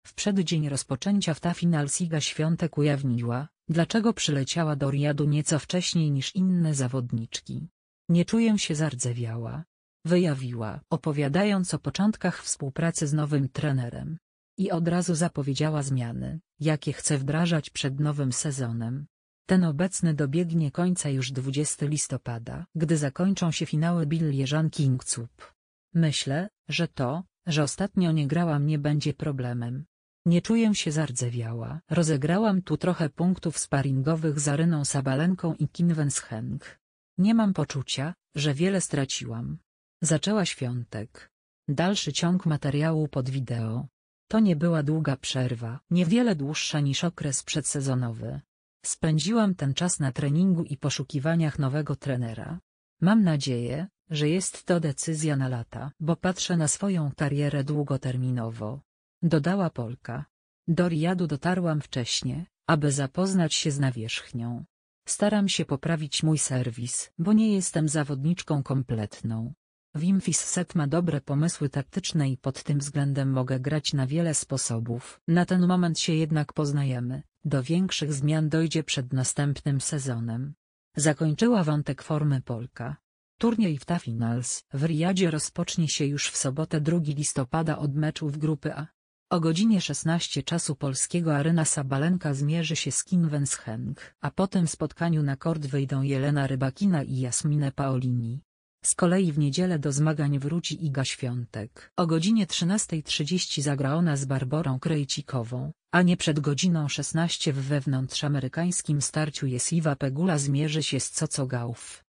W przeddzień rozpoczęcia FTA Finals Iga Świątek ujawniła, dlaczego przyleciała do Riyadu nieco wcześniej niż inne zawodniczki. Nie czuję się zardzewiała. Wyjawiła, opowiadając o początkach współpracy z nowym trenerem. I od razu zapowiedziała zmiany, jakie chce wdrażać przed nowym sezonem. Ten obecny dobiegnie końca już 20 listopada, gdy zakończą się finały Billie King Cup. Myślę, że ostatnio nie grałam nie będzie problemem. Nie czuję się zardzewiała. Rozegrałam tu trochę punktów sparingowych z Aryną Sabalenką i Kim Wenschenk. Nie mam poczucia, że wiele straciłam. Zaczęła Świątek. Dalszy ciąg materiału pod wideo. To nie była długa przerwa, niewiele dłuższa niż okres przedsezonowy. Spędziłam ten czas na treningu i poszukiwaniach nowego trenera. Mam nadzieję, że jest to decyzja na lata, bo patrzę na swoją karierę długoterminowo. Dodała Polka. Do Riyadu dotarłam wcześnie, aby zapoznać się z nawierzchnią. Staram się poprawić mój serwis, bo nie jestem zawodniczką kompletną. Wim Fissett ma dobre pomysły taktyczne i pod tym względem mogę grać na wiele sposobów. Na ten moment się jednak poznajemy, do większych zmian dojdzie przed następnym sezonem. Zakończyła wątek formy Polka. Turniej FTA Finals w Riyadzie rozpocznie się już w sobotę 2 listopada od meczów grupy A. O godzinie 16 czasu polskiego Aryna Sabalenka zmierzy się z Kim Wenschenk, a po tym spotkaniu na kort wyjdą Jelena Rybakina i Jasminę Paolini. Z kolei w niedzielę do zmagań wróci Iga Świątek. O godzinie 13:30 zagra ona z Barborą Krejcikową, a nie przed godziną 16 w wewnątrzamerykańskim starciu Jessica Pegula zmierzy się z Coco Gauff.